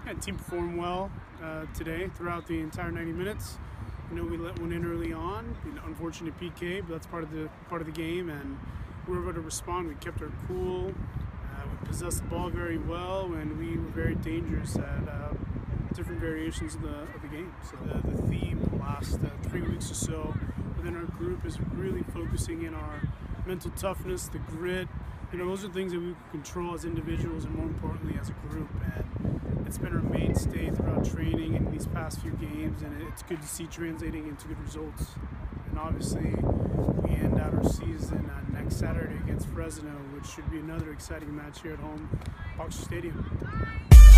Yeah, team performed well today throughout the entire 90 minutes. You know, we let one in early on, unfortunate PK, but that's part of the game, and we were able to respond. We kept our cool. We possessed the ball very well, and we were very dangerous at different variations of the game. So the theme the last 3 weeks or so within our group is really focusing in our mental toughness, the grit. You know, those are things that we can control as individuals and more importantly as a group. And it's been our mainstay throughout training in these past few games, and it's good to see translating into good results. And obviously, we end out our season next Saturday against Fresno, which should be another exciting match here at home, Boxer Stadium.